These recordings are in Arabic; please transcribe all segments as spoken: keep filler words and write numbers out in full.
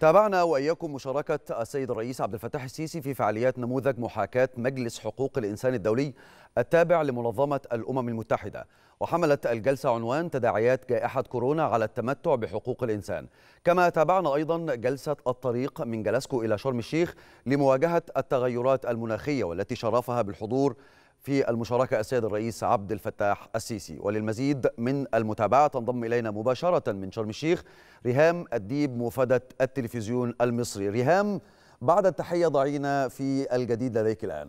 تابعنا وإياكم مشاركة السيد الرئيس عبد الفتاح السيسي في فعاليات نموذج محاكاة مجلس حقوق الإنسان الدولي التابع لمنظمة الأمم المتحدة، وحملت الجلسة عنوان تداعيات جائحة كورونا على التمتع بحقوق الإنسان. كما تابعنا أيضا جلسة الطريق من جلاسكو إلى شرم الشيخ لمواجهة التغيرات المناخية، والتي شرفها بالحضور في المشاركة السيد الرئيس عبد الفتاح السيسي. وللمزيد من المتابعة تنضم إلينا مباشرة من شرم الشيخ ريهام الديب موفدة التلفزيون المصري. ريهام، بعد التحية ضعينا في الجديد لديك الآن.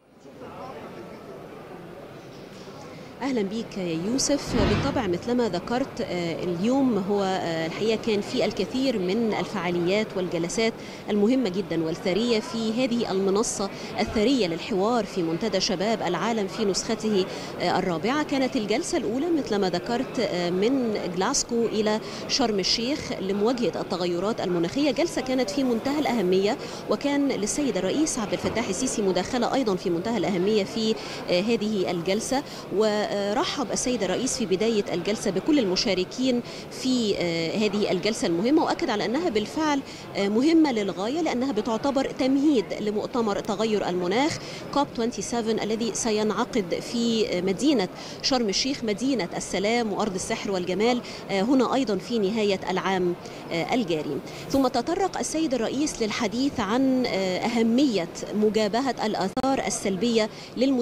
أهلا بك يا يوسف. بالطبع مثلما ذكرت اليوم هو الحقيقة كان في الكثير من الفعاليات والجلسات المهمة جدا والثرية في هذه المنصة الثرية للحوار في منتدى شباب العالم في نسخته الرابعة. كانت الجلسة الأولى مثلما ذكرت من جلاسكو إلى شرم الشيخ لمواجهة التغيرات المناخية، جلسة كانت في منتهى الأهمية، وكان للسيد الرئيس عبد الفتاح السيسي مداخلة أيضا في منتهى الأهمية في هذه الجلسة. و رحب السيد الرئيس في بداية الجلسة بكل المشاركين في هذه الجلسة المهمة، وأكد على أنها بالفعل مهمة للغاية، لأنها بتعتبر تمهيد لمؤتمر تغير المناخ كوب سبعة وعشرين الذي سينعقد في مدينة شرم الشيخ، مدينة السلام وأرض السحر والجمال، هنا أيضا في نهاية العام الجاري. ثم تطرق السيد الرئيس للحديث عن أهمية مجابهة الآثار السلبية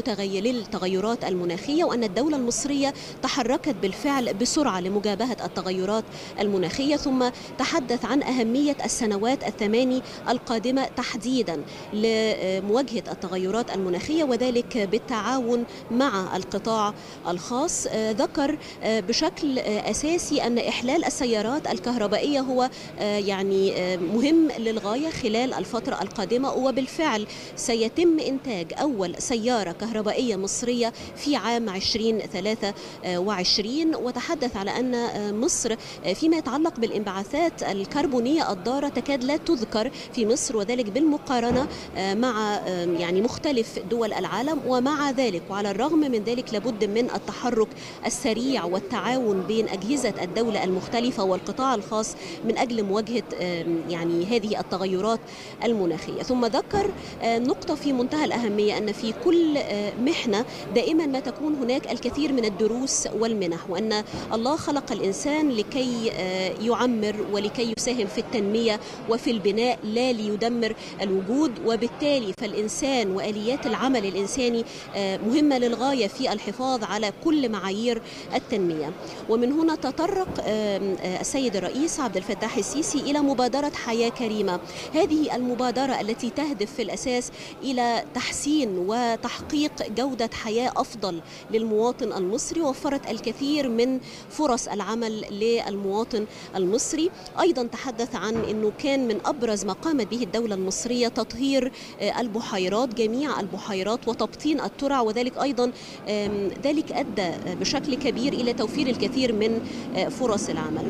للتغيرات المناخية، وأن الدولة المصرية تحركت بالفعل بسرعة لمجابهة التغيرات المناخية. ثم تحدث عن أهمية السنوات الثماني القادمة تحديدا لمواجهة التغيرات المناخية، وذلك بالتعاون مع القطاع الخاص. ذكر بشكل أساسي أن إحلال السيارات الكهربائية هو يعني مهم للغاية خلال الفترة القادمة، وبالفعل سيتم إنتاج أول سيارة كهربائية مصرية في عام عشرين ثلاثة وعشرين. وتحدث على أن مصر فيما يتعلق بالانبعاثات الكربونية الضارة تكاد لا تذكر في مصر، وذلك بالمقارنة مع يعني مختلف دول العالم. ومع ذلك وعلى الرغم من ذلك لابد من التحرك السريع والتعاون بين أجهزة الدولة المختلفة والقطاع الخاص من أجل مواجهة يعني هذه التغيرات المناخية. ثم ذكر نقطة في منتهى الأهمية، أن في كل محنة دائما ما تكون هناك الكثير من الدروس والمنح، وأن الله خلق الإنسان لكي يعمر ولكي يساهم في التنمية وفي البناء، لا ليدمر الوجود. وبالتالي فالإنسان وآليات العمل الإنساني مهمة للغاية في الحفاظ على كل معايير التنمية. ومن هنا تطرق السيد الرئيس عبد الفتاح السيسي إلى مبادرة حياة كريمة. هذه المبادرة التي تهدف في الأساس إلى تحسين وتحقيق جودة حياة أفضل للمواطن المصري، وفرت الكثير من فرص العمل للمواطن المصري. أيضا تحدث عن أنه كان من أبرز ما قامت به الدولة المصرية تطهير البحيرات، جميع البحيرات، وتبطين الترع، وذلك أيضا ذلك أدى بشكل كبير إلى توفير الكثير من فرص العمل.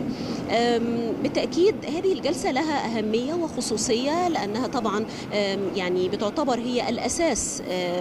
بالتأكيد هذه الجلسة لها أهمية وخصوصية، لأنها طبعا يعني بتعتبر هي الأساس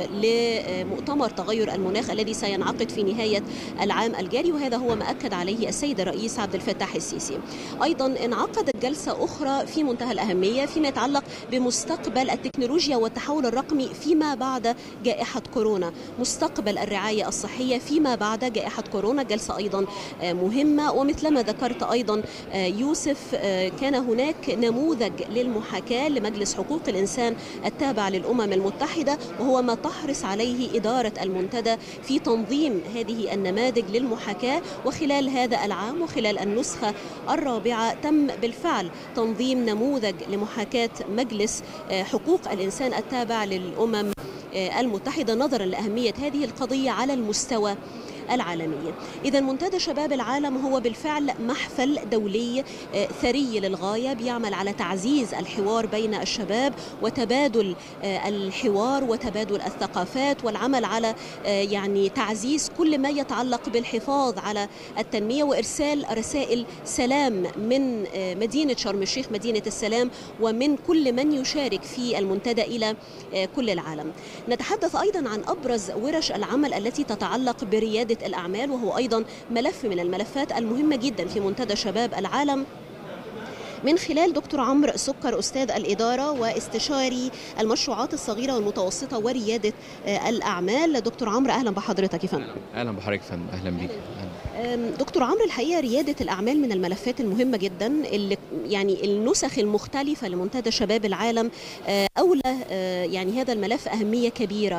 لمؤتمر تغير المناخ الذي سينعقد في نهاية العام الجاري، وهذا هو ما أكد عليه السيد الرئيس عبد الفتاح السيسي. أيضا انعقدت جلسة أخرى في منتهى الأهمية فيما يتعلق بمستقبل التكنولوجيا والتحول الرقمي فيما بعد جائحة كورونا، مستقبل الرعاية الصحية فيما بعد جائحة كورونا، جلسة أيضا مهمة. ومثلما ذكرت أيضا يوسف، كان هناك نموذج للمحاكاة لمجلس حقوق الإنسان التابع للأمم المتحدة، وهو ما تحرص عليه إدارة المنتدى في تنظيم هذه النماذج للمحاكاة. وخلال هذا العام وخلال النسخة الرابعة تم بالفعل تنظيم نموذج لمحاكاة مجلس حقوق الإنسان التابع للأمم المتحدة، نظرا لأهمية هذه القضية على المستوى العالمية. إذا منتدى شباب العالم هو بالفعل محفل دولي ثري للغاية، بيعمل على تعزيز الحوار بين الشباب وتبادل الحوار وتبادل الثقافات، والعمل على يعني تعزيز كل ما يتعلق بالحفاظ على التنمية وإرسال رسائل سلام من مدينة شرم الشيخ، مدينة السلام، ومن كل من يشارك في المنتدى إلى كل العالم. نتحدث أيضا عن أبرز ورش العمل التي تتعلق بريادة الأعمال، وهو أيضا ملف من الملفات المهمة جدا في منتدى شباب العالم. من خلال دكتور عمرو سكر أستاذ الإدارة واستشاري المشروعات الصغيرة والمتوسطة وريادة الأعمال. دكتور عمرو أهلا بحضرتك يا فندم. أهلا بحضرتك يا فندم. أهلا بيك. دكتور عمرو، الحقيقة ريادة الأعمال من الملفات المهمة جدا اللي يعني النسخ المختلفة لمنتدى شباب العالم أولى يعني هذا الملف أهمية كبيرة.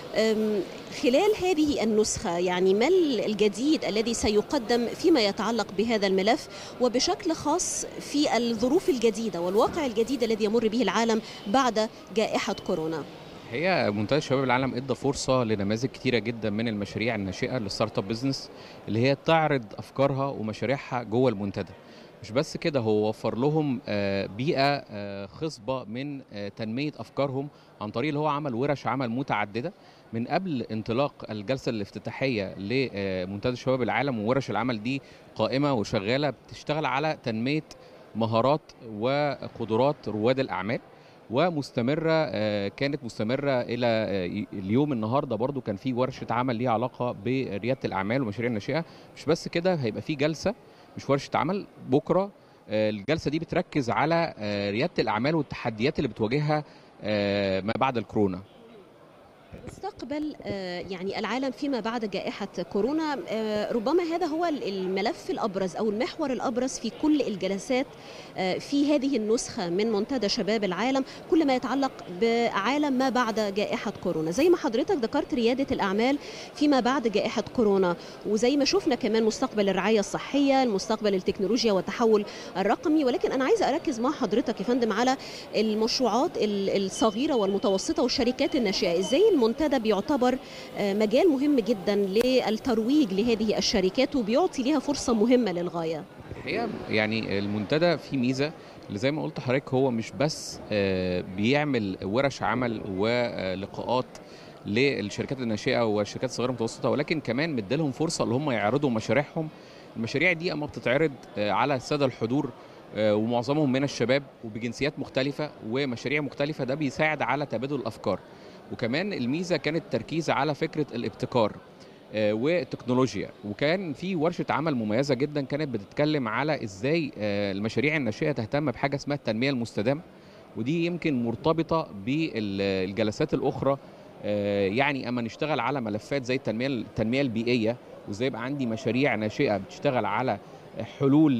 خلال هذه النسخة يعني ما الجديد الذي سيقدم فيما يتعلق بهذا الملف، وبشكل خاص في الظروف الجديدة والواقع الجديد الذي يمر به العالم بعد جائحة كورونا؟ هي منتدى شباب العالم ادى فرصه لنماذج كتيره جدا من المشاريع الناشئه للستارت اب بزنس اللي هي تعرض افكارها ومشاريعها جوه المنتدى. مش بس كده، هو وفر لهم بيئه خصبه من تنميه افكارهم عن طريق اللي هو عمل ورش عمل متعدده من قبل انطلاق الجلسه الافتتاحيه لمنتدى شباب العالم. وورش العمل دي قائمه وشغاله بتشتغل على تنميه مهارات وقدرات رواد الاعمال، ومستمرة كانت مستمرة إلى اليوم النهاردة. برضو كان في ورشة عمل ليها علاقة بريادة الأعمال ومشاريع الناشئة. مش بس كده، هيبقى في جلسة مش ورشة عمل بكرة. الجلسة دي بتركز على ريادة الأعمال والتحديات اللي بتواجهها ما بعد الكورونا. مستقبل يعني العالم فيما بعد جائحة كورونا، ربما هذا هو الملف الأبرز أو المحور الأبرز في كل الجلسات في هذه النسخة من منتدى شباب العالم، كل ما يتعلق بعالم ما بعد جائحة كورونا. زي ما حضرتك ذكرت ريادة الأعمال فيما بعد جائحة كورونا، وزي ما شفنا كمان مستقبل الرعاية الصحية، المستقبل التكنولوجيا والتحول الرقمي. ولكن أنا عايزة أركز مع حضرتك يا فندم على المشروعات الصغيرة والمتوسطة والشركات الناشئة. إزاي المنتدى بيعتبر مجال مهم جدا للترويج لهذه الشركات وبيعطي لها فرصة مهمة للغاية؟ الحقيقة يعني المنتدى فيه ميزة اللي زي ما قلت لحضرتك، هو مش بس بيعمل ورش عمل ولقاءات للشركات الناشئة والشركات الصغيرة والمتوسطة، ولكن كمان مديلهم فرصة اللي هم يعرضوا مشاريعهم. المشاريع دي اما بتتعرض على السادة الحضور ومعظمهم من الشباب وبجنسيات مختلفة ومشاريع مختلفة، ده بيساعد على تبادل الأفكار. وكمان الميزة كانت التركيز على فكرة الابتكار والتكنولوجيا. وكان في ورشة عمل مميزة جدا كانت بتتكلم على ازاي المشاريع الناشئة تهتم بحاجة اسمها التنمية المستدامة، ودي يمكن مرتبطة بالجلسات الأخرى. يعني اما نشتغل على ملفات زي التنمية التنمية البيئية، وازاي يبقى عندي مشاريع ناشئة بتشتغل على حلول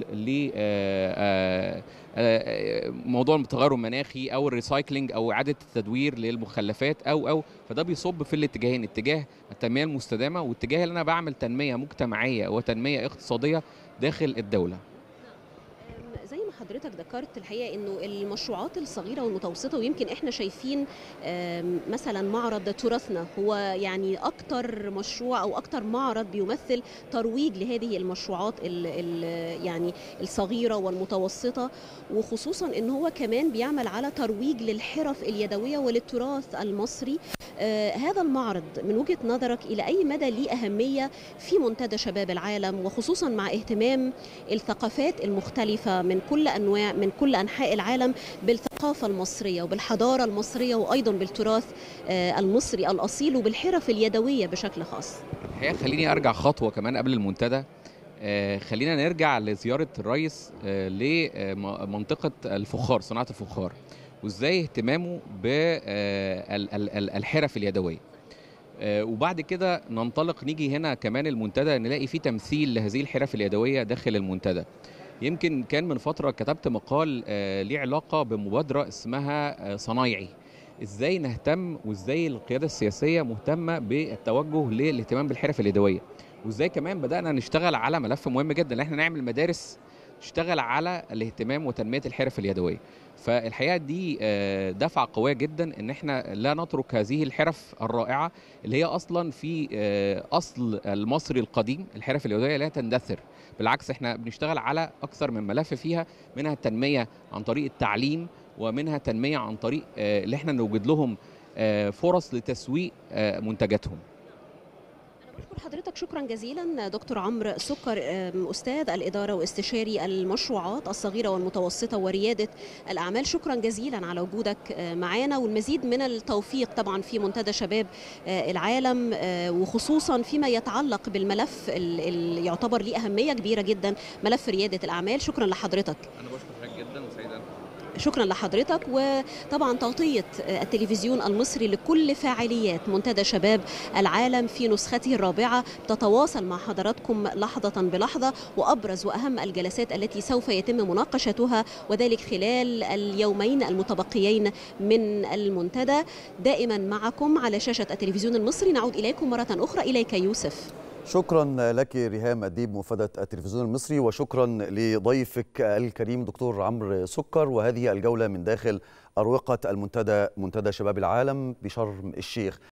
لموضوع التغير المناخي او الريسايكلينج او اعاده التدوير للمخلفات او او فده بيصب في الاتجاهين، اتجاه التنميه المستدامه واتجاه ان انا بعمل تنميه مجتمعيه وتنميه اقتصاديه داخل الدوله. زي ما حضرتك ذكرت الحقيقه انه المشروعات الصغيره والمتوسطه، ويمكن احنا شايفين مثلا معرض تراثنا هو يعني اكتر مشروع او اكتر معرض بيمثل ترويج لهذه المشروعات ال ال يعني الصغيره والمتوسطه، وخصوصا ان هو كمان بيعمل على ترويج للحرف اليدويه وللتراث المصري. آه هذا المعرض من وجهة نظرك إلى أي مدى ليه أهمية في منتدى شباب العالم، وخصوصا مع اهتمام الثقافات المختلفة من كل أنواع من كل أنحاء العالم بالثقافة المصرية وبالحضارة المصرية وأيضا بالتراث آه المصري الأصيل وبالحرف اليدوية بشكل خاص؟ الحقيقة خليني أرجع خطوة كمان قبل المنتدى. آه خلينا نرجع لزيارة الرئيس آه لمنطقة الفخار، صناعة الفخار، وازاي اهتمامه بالحرف اليدويه. وبعد كده ننطلق نيجي هنا كمان المنتدى نلاقي فيه تمثيل لهذه الحرف اليدويه داخل المنتدى. يمكن كان من فتره كتبت مقال ليه علاقه بمبادره اسمها صنايعي، ازاي نهتم وازاي القياده السياسيه مهتمه بالتوجه للاهتمام بالحرف اليدويه، وازاي كمان بدانا نشتغل على ملف مهم جدا ان احنا نعمل مدارس تشتغل على الاهتمام وتنميه الحرف اليدويه. فالحقيقه دي دفعه قويه جدا ان احنا لا نترك هذه الحرف الرائعه اللي هي اصلا في اصل المصري القديم. الحرف اليدويه لا تندثر، بالعكس احنا بنشتغل على اكثر من ملف فيها، منها التنميه عن طريق التعليم، ومنها تنميه عن طريق اللي احنا نوجد لهم فرص لتسويق منتجاتهم. بشكر حضرتك شكرا جزيلا دكتور عمرو سكر، أستاذ الإدارة واستشاري المشروعات الصغيرة والمتوسطة وريادة الأعمال. شكرا جزيلا على وجودك معنا، والمزيد من التوفيق طبعا في منتدى شباب العالم، وخصوصا فيما يتعلق بالملف اللي يعتبر ليه أهمية كبيرة جدا، ملف ريادة الأعمال. شكرا لحضرتك. أنا بشكر حضرتك جدا. شكرا لحضرتك. وطبعا تغطية التلفزيون المصري لكل فاعليات منتدى شباب العالم في نسخته الرابعة تتواصل مع حضراتكم لحظة بلحظة، وأبرز وأهم الجلسات التي سوف يتم مناقشتها وذلك خلال اليومين المتبقيين من المنتدى. دائما معكم على شاشة التلفزيون المصري. نعود إليكم مرة أخرى. إليك يوسف. شكرا لك ريهام أديب مفادة التلفزيون المصري، وشكرا لضيفك الكريم دكتور عمرو سكر. وهذه الجولة من داخل أروقة المنتدى، منتدى شباب العالم بشرم الشيخ.